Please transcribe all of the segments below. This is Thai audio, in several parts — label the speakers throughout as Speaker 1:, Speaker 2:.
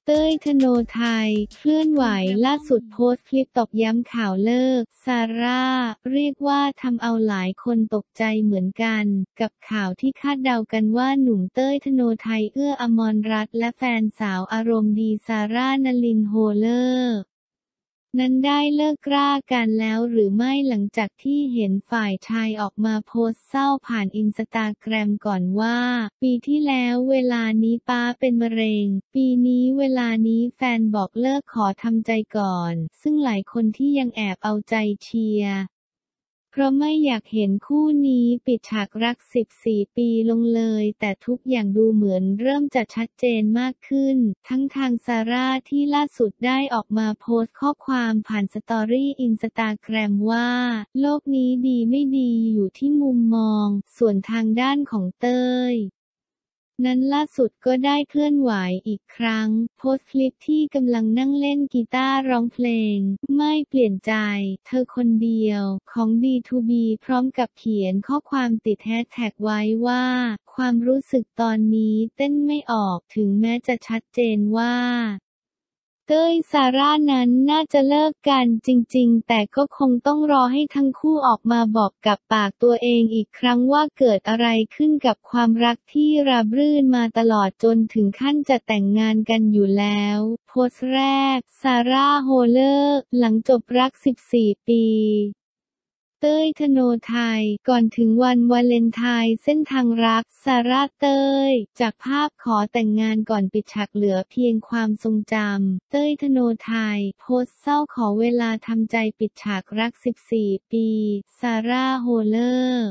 Speaker 1: เต้ย ธโนไทยเคลื่อนไหวล่าสุดโพสต์คลิปตอกย้ำข่าวเลิกซาร่าเรียกว่าทำเอาหลายคนตกใจเหมือนกันกับข่าวที่คาดเดากันว่าหนุ่มเต้ย ธโนไทยเอื้ออมรรัตน์และแฟนสาวอารมณ์ดีซาร่านลินโฮเลอร์นั้นได้เลิกรากันแล้วหรือไม่หลังจากที่เห็นฝ่ายชายออกมาโพสต์เศร้าผ่านอินสตาแกรมก่อนว่าปีที่แล้วเวลานี้ป้าเป็นมะเร็งปีนี้เวลานี้แฟนบอกเลิกขอทำใจก่อนซึ่งหลายคนที่ยังแอบเอาใจเชียร์เพราะไม่อยากเห็นคู่นี้ปิดฉากรัก14 ปีลงเลยแต่ทุกอย่างดูเหมือนเริ่มจะชัดเจนมากขึ้นทั้งทางซาร่าที่ล่าสุดได้ออกมาโพสต์ข้อความผ่านสตอรี่อินสตาแกรมว่าโลกนี้ดีไม่ดีอยู่ที่มุมมองส่วนทางด้านของเต้ยนั้นล่าสุดก็ได้เคลื่อนไหวอีกครั้งโพสต์คลิปที่กำลังนั่งเล่นกีตาร์ร้องเพลงไม่เปลี่ยนใจเธอคนเดียวของ D2B พร้อมกับเขียนข้อความติดแฮชแท็กไว้ว่าความรู้สึกตอนนี้เต้นไม่ออกถึงแม้จะชัดเจนว่าเต้ยซาร่านั้นน่าจะเลิกกันจริงๆแต่ก็คงต้องรอให้ทั้งคู่ออกมาบอกกับปากตัวเองอีกครั้งว่าเกิดอะไรขึ้นกับความรักที่ราบรื่นมาตลอดจนถึงขั้นจะแต่งงานกันอยู่แล้วโพสต์แรกซาร่าโฮเลอร์หลังจบรัก14 ปีเต้ย ธโนไทยก่อนถึงวันวาเลนไทน์เส้นทางรักซาร่าเต้ยจากภาพขอแต่งงานก่อนปิดฉากเหลือเพียงความทรงจำเต้ย ธโนไทยโพสต์เศร้าขอเวลาทำใจปิดฉากรัก14 ปีซาร่าโฮเลอร์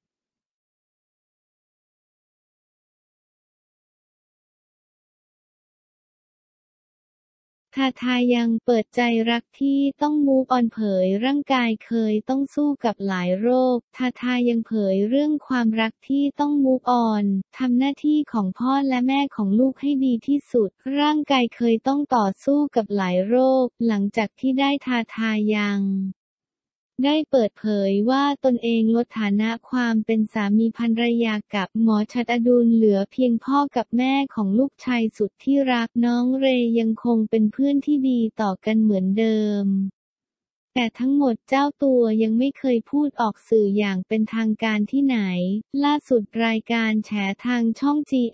Speaker 1: ทาทายังเปิดใจรักที่ต้องมูฟออนเผยร่างกายเคยต้องสู้กับหลายโรคทาทายังเผยเรื่องความรักที่ต้องมูฟออนทำหน้าที่ของพ่อและแม่ของลูกให้ดีที่สุดร่างกายเคยต้องต่อสู้กับหลายโรคหลังจากที่ได้ทาทายังได้เปิดเผยว่าตนเองลดฐานะความเป็นสามีภรรยากับหมอชัดอดุลเหลือเพียงพ่อกับแม่ของลูกชายสุดที่รักน้องเรย์ยังคงเป็นเพื่อนที่ดีต่อกันเหมือนเดิมแต่ทั้งหมดเจ้าตัวยังไม่เคยพูดออกสื่ออย่างเป็นทางการที่ไหนล่าสุดรายการแฉทางช่อง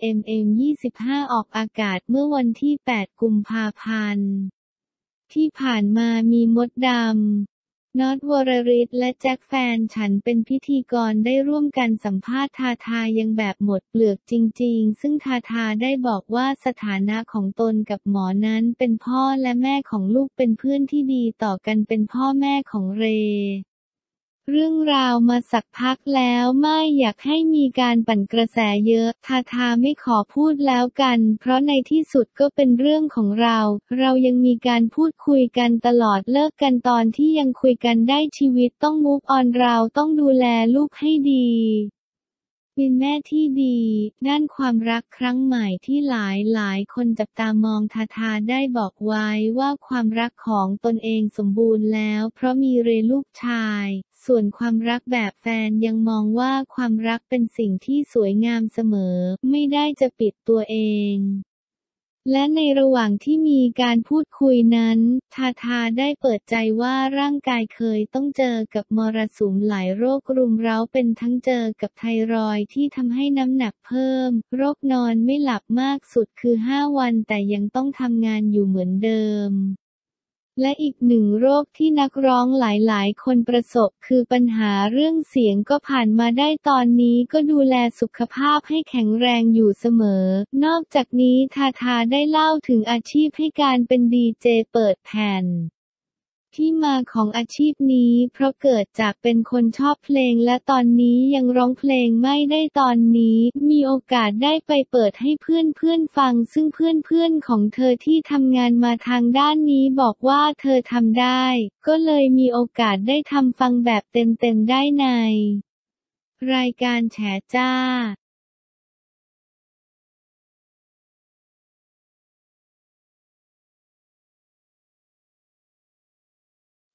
Speaker 1: GMM25 ออกอากาศเมื่อวันที่ 8 กุมภาพันธ์ที่ผ่านมามีมดดำน็อต วรริศและแจ็คแฟนฉันเป็นพิธีกรได้ร่วมกันสัมภาษณ์ทาทายังแบบหมดเปลือกจริงๆซึ่งทาทาได้บอกว่าสถานะของตนกับหมอนั้นเป็นพ่อและแม่ของลูกเป็นเพื่อนที่ดีต่อกันเป็นพ่อแม่ของเรย์เรื่องราวมาสักพักแล้วไม่อยากให้มีการปั่นกระแสเยอะทาทาไม่ขอพูดแล้วกันเพราะในที่สุดก็เป็นเรื่องของเรายังมีการพูดคุยกันตลอดเลิกกันตอนที่ยังคุยกันได้ชีวิตต้องมูฟออนเราต้องดูแลลูกให้ดีเป็นแม่ที่ดีด้านความรักครั้งใหม่ที่หลายคนจับตามองทาทาได้บอกไว้ว่าความรักของตนเองสมบูรณ์แล้วเพราะมีเรลูกชายส่วนความรักแบบแฟนยังมองว่าความรักเป็นสิ่งที่สวยงามเสมอไม่ได้จะปิดตัวเองและในระหว่างที่มีการพูดคุยนั้นทาทาได้เปิดใจว่าร่างกายเคยต้องเจอกับมรสุมหลายโรครุมเร้าเป็นทั้งเจอกับไทรอยด์ที่ทำให้น้ำหนักเพิ่มโรคนอนไม่หลับมากสุดคือ5 วันแต่ยังต้องทำงานอยู่เหมือนเดิมและอีกหนึ่งโรคที่นักร้องหลายๆคนประสบคือปัญหาเรื่องเสียงก็ผ่านมาได้ตอนนี้ก็ดูแลสุขภาพให้แข็งแรงอยู่เสมอนอกจากนี้ทาทาได้เล่าถึงอาชีพให้การเป็นดีเจเปิดแผ่นที่มาของอาชีพนี้เพราะเกิดจากเป็นคนชอบเพลงและตอนนี้ยังร้องเพลงไม่ได้ตอนนี้มีโอกาสได้ไปเปิดให้เพื่อนฟังซึ่งเพื่อนของเธอที่ทำงานมาทางด้านนี้บอกว่าเธอทำได้ก็เลยมีโอกาสได้ทำฟังแบบเต็มได้ในรายการแฉจ้า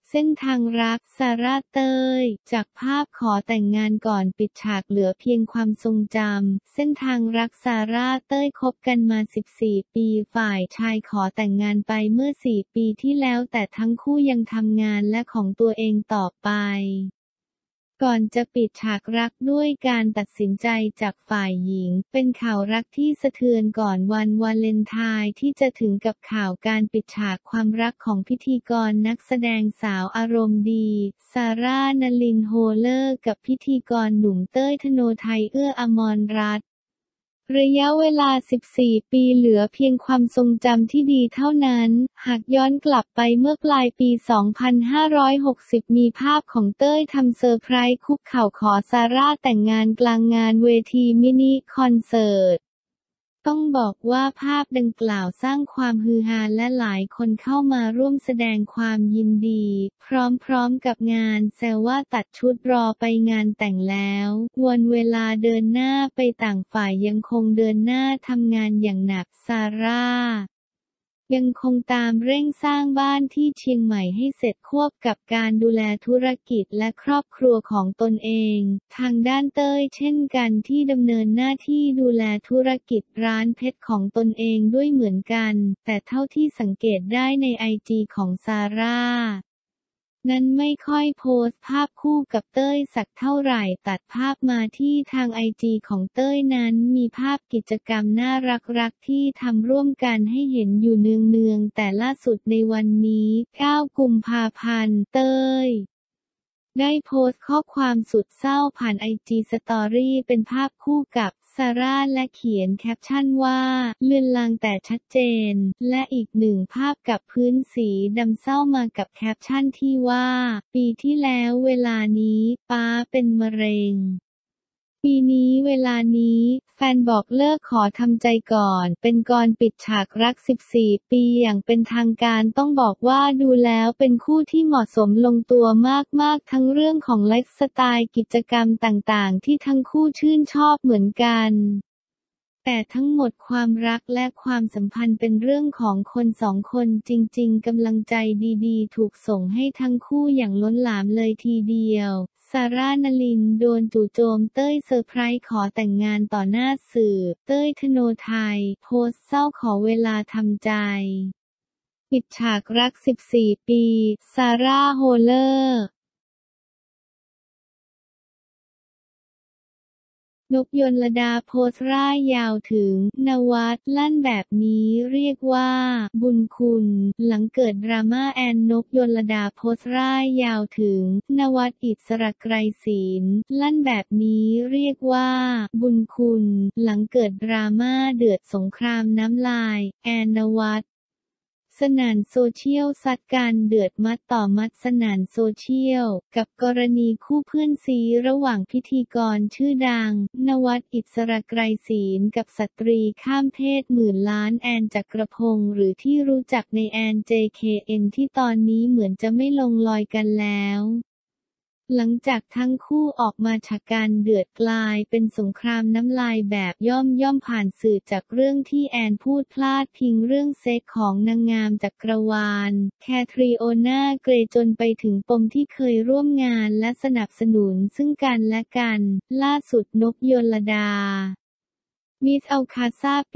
Speaker 1: เส้นทางรักซาร่าเต้ยจากภาพขอแต่งงานก่อนปิดฉากเหลือเพียงความทรงจำเส้นทางรักซาร่าเต้ยคบกันมา14 ปีฝ่ายชายขอแต่งงานไปเมื่อ4 ปีที่แล้วแต่ทั้งคู่ยังทำงานและของตัวเองต่อไปก่อนจะปิดฉากรักด้วยการตัดสินใจจากฝ่ายหญิงเป็นข่าวรักที่สะเทือนก่อนวันวาเลนไทน์ที่จะถึงกับข่าวการปิดฉากความรักของพิธีกรนักแสดงสาวอารมณ์ดีซาร่านลินโฮเลอร์กับพิธีกรหนุ่มเต้ยธโนทัยเอื้ออมรรัตน์ระยะเวลา14 ปีเหลือเพียงความทรงจำที่ดีเท่านั้นหากย้อนกลับไปเมื่อปลายปี 2560 มีภาพของเต้ยทำเซอร์ไพรส์คุกเข่าขอซาร่าแต่งงานกลางงานเวทีมินิคอนเสิร์ตต้องบอกว่าภาพดังกล่าวสร้างความฮือฮาและหลายคนเข้ามาร่วมแสดงความยินดีพร้อมๆกับงานแซวว่าตัดชุดรอไปงานแต่งแล้ววันเวลาเดินหน้าไปต่างฝ่ายยังคงเดินหน้าทำงานอย่างหนักซาร่ายังคงตามเร่งสร้างบ้านที่เชียงใหม่ให้เสร็จควบกับการดูแลธุรกิจและครอบครัวของตนเองทางด้านเต้ยเช่นกันที่ดำเนินหน้าที่ดูแลธุรกิจร้านเพชรของตนเองด้วยเหมือนกันแต่เท่าที่สังเกตได้ในไอจีของซาร่านั้นไม่ค่อยโพสต์ภาพคู่กับเต้ยสักเท่าไหร่ตัดภาพมาที่ทางไอจีของเต้ยนั้นมีภาพกิจกรรมน่ารักที่ทำร่วมกันให้เห็นอยู่เนืองๆแต่ล่าสุดในวันนี้9 กุมภาพันธ์เต้ยได้โพสต์ข้อความสุดเศร้าผ่านไอจีสตอรี่เป็นภาพคู่กับซาร่าและเขียนแคปชั่นว่าเลือนลางแต่ชัดเจนและอีกหนึ่งภาพกับพื้นสีดำเศร้ามากับแคปชั่นที่ว่าปีที่แล้วเวลานี้ป๊าเป็นมะเร็งปีนี้เวลานี้แฟนบอกเลิกขอทำใจก่อนเป็นกรปิดฉากรัก14 ปีอย่างเป็นทางการต้องบอกว่าดูแล้วเป็นคู่ที่เหมาะสมลงตัวมากๆทั้งเรื่องของไลฟ์สไตล์กิจกรรมต่างๆที่ทั้งคู่ชื่นชอบเหมือนกันแต่ทั้งหมดความรักและความสัมพันธ์เป็นเรื่องของคนสองคนจริงๆกำลังใจดีๆถูกส่งให้ทั้งคู่อย่างล้นหลามเลยทีเดียวซาร่านลินโดนจู่โจมเต้ยเซอร์ไพรส์ขอแต่งงานต่อหน้าสื่อเต้ยธโนทัยโพสต์เศร้าขอเวลาทำใจปิดฉากรัก14 ปีซาร่าโฮเลอร์นกยลดาโพสต์ร่ายยาวถึงนวัดลั่นแบบนี้เรียกว่าบุญคุณหลังเกิดดราม่าแอนนกยลดาโพสต์ร่ายยาวถึงนวัดอิสระไกรศีลลั่นแบบนี้เรียกว่าบุญคุณหลังเกิดดราม่าเดือดสงครามน้ำลายแอนนวัดสนั่นโซเชียลซัดกันเดือดมัดต่อมัดสนั่นโซเชียลกับกรณีคู่เพื่อนซีระหว่างพิธีกรชื่อดังนวัดอิสระไกรศีลกับสตรีข้ามเพศหมื่นล้านแอนจักรพงษ์หรือที่รู้จักในแอน JKN ที่ตอนนี้เหมือนจะไม่ลงรอยกันแล้วหลังจากทั้งคู่ออกมาฉะกันเดือดกลายเป็นสงครามน้ำลายแบบย่อมผ่านสื่อจากเรื่องที่แอนพูดพลาดพิงเรื่องเซ็กของนางงามจักรวาลแคทรีโอนาเกรย์จนไปถึงปมที่เคยร่วมงานและสนับสนุนซึ่งกันและกันล่าสุดนกยลดามิสอัลคาซาปี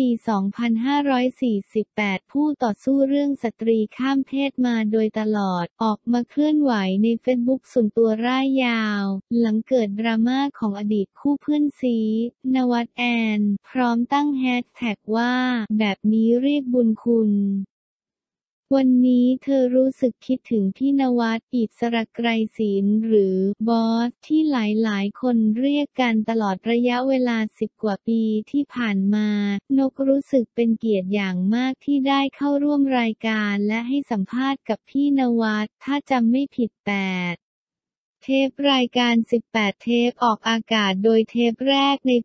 Speaker 1: 2548 ผู้ต่อสู้เรื่องสตรีข้ามเพศมาโดยตลอดออกมาเคลื่อนไหวในเฟซบุ๊กส่วนตัวร่ายยาวหลังเกิดดราม่าของอดีตคู่เพื่อนซีนวัดแอนพร้อมตั้งแฮชแท็กว่าแบบนี้เรียกบุญคุณวันนี้เธอรู้สึกคิดถึงพี่นวัดอิสระไกรศีลหรือบอสที่หลายคนเรียกกันตลอดระยะเวลา10 กว่าปีที่ผ่านมานกรู้สึกเป็นเกียรติอย่างมากที่ได้เข้าร่วมรายการและให้สัมภาษณ์กับพี่นวัดถ้าจำไม่ผิด8 เทปรายการ18 เทปออกอากาศโดยเทปแรกในปี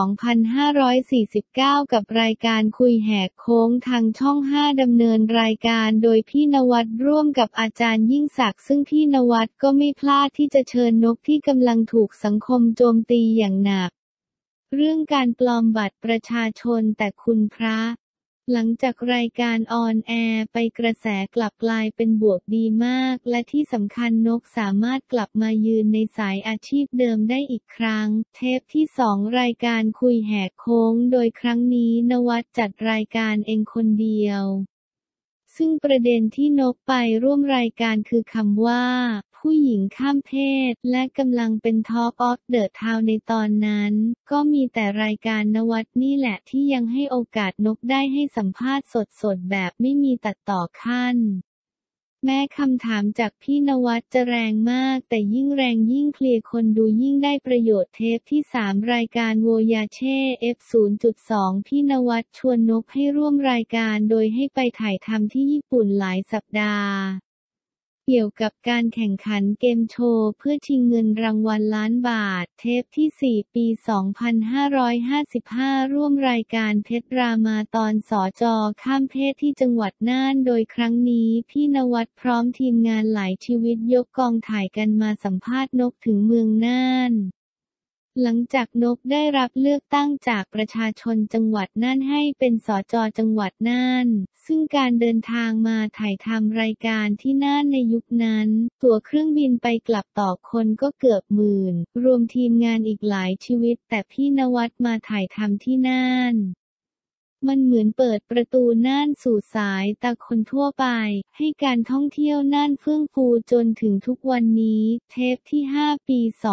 Speaker 1: 2549 กับรายการคุยแหกโค้งทางช่อง 5ดำเนินรายการโดยพี่นวัดร่วมกับอาจารย์ยิ่งศักดิ์ซึ่งพี่นวัดก็ไม่พลาดที่จะเชิญนกที่กำลังถูกสังคมโจมตีอย่างหนักเรื่องการปลอมบัตรประชาชนแต่คุณพระหลังจากรายการออนแอร์ไปกระแสกลับกลายเป็นบวกดีมากและที่สำคัญนกสามารถกลับมายืนในสายอาชีพเดิมได้อีกครั้งเทปที่2รายการคุยแหกโค้งโดยครั้งนี้นวัดจัดรายการเองคนเดียวซึ่งประเด็นที่นกไปร่วมรายการคือคำว่าผู้หญิงข้ามเพศและกำลังเป็น Talk of the Town ในตอนนั้นก็มีแต่รายการนวัดนี่แหละที่ยังให้โอกาสนกได้ให้สัมภาษณ์สดๆแบบไม่มีตัดต่อขั้นแม้คำถามจากพี่นวัดจะแรงมากแต่ยิ่งแรงยิ่งเคลียร์คนดูยิ่งได้ประโยชน์เทปที่3รายการโวยาเช่ F0.2 พี่นวัดชวนนกให้ร่วมรายการโดยให้ไปถ่ายทำที่ญี่ปุ่นหลายสัปดาห์เกี่ยวกับการแข่งขันเกมโชว์เพื่อชิงเงินรางวัลล้านบาทเทปที่4ปี 2555ร่วมรายการเพชรรามาตอนสจ.ข้ามเพศที่จังหวัดน่านโดยครั้งนี้พี่นวัดพร้อมทีมงานหลายชีวิตยกกองถ่ายกันมาสัมภาษณ์นกถึงเมืองน่านหลังจากนกได้รับเลือกตั้งจากประชาชนจังหวัดน่านให้เป็นสจ.จังหวัดน่านซึ่งการเดินทางมาถ่ายทำรายการที่น่านในยุคนั้นตั๋วเครื่องบินไปกลับต่อคนก็เกือบหมื่นรวมทีมงานอีกหลายชีวิตแต่พี่นวัดมาถ่ายทำที่น่านมันเหมือนเปิดประตูน่านสู่สายตาคนทั่วไปให้การท่องเที่ยวน่านเฟื่องฟูจนถึงทุกวันนี้เทปที่5ปี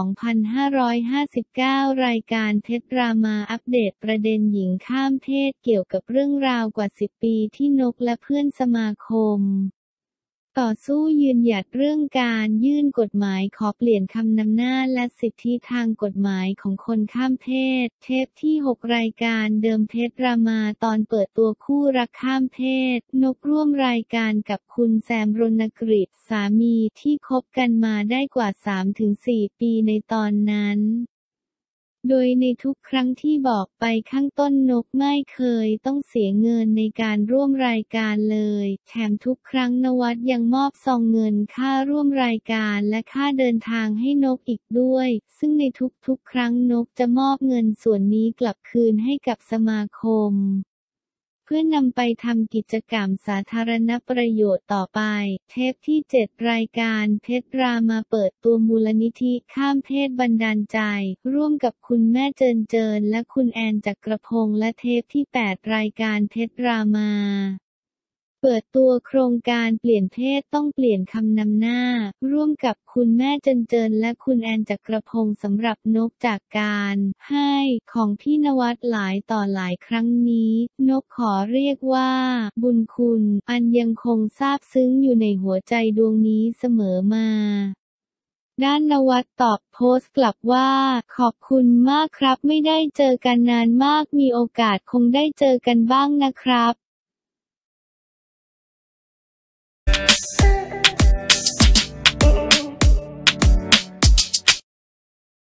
Speaker 1: 2559รายการเพชรรามาอัปเดตประเด็นหญิงข้ามเพศเกี่ยวกับเรื่องราวกว่า10ปีที่นกและเพื่อนสมาคมต่อสู้ยืนหยัดเรื่องการยื่นกฎหมายขอเปลี่ยนคำนำหน้าและสิทธิทางกฎหมายของคนข้ามเพศเทปที่6รายการเดิมเพชรรามาตอนเปิดตัวคู่รักข้ามเพศนกร่วมรายการกับคุณแซมรณกฤษสามีที่คบกันมาได้กว่า 3-4 ปีในตอนนั้นโดยในทุกครั้งที่บอกไปข้างต้นนกไม่เคยต้องเสียเงินในการร่วมรายการเลยแถมทุกครั้งนวัดยังมอบซองเงินค่าร่วมรายการและค่าเดินทางให้นกอีกด้วยซึ่งในทุกครั้งนกจะมอบเงินส่วนนี้กลับคืนให้กับสมาคมเพื่อนำไปทำกิจกรรมสาธารณประโยชน์ต่อไปเทปที่7รายการเพชรรามาเปิดตัวมูลนิธิข้ามเพศบันดาลใจร่วมกับคุณแม่เจินเจินและคุณแอนจักรพงษ์และเทปที่8รายการเพชรรามาเปิดตัวโครงการเปลี่ยนเพศต้องเปลี่ยนคำนำหน้าร่วมกับคุณแม่เจินเจินและคุณแอนจักรพงษ์สำหรับนกจากการให้ของพี่นวัดหลายต่อหลายครั้งนี้นกขอเรียกว่าบุญคุณอันยังคงซาบซึ้งอยู่ในหัวใจดวงนี้เสมอมาด้านนวัดตอบโพสต์กลับว่าขอบคุณมากครับไม่ได้เจอกันนานมากมีโอกาสคงได้เจอกันบ้างนะครับ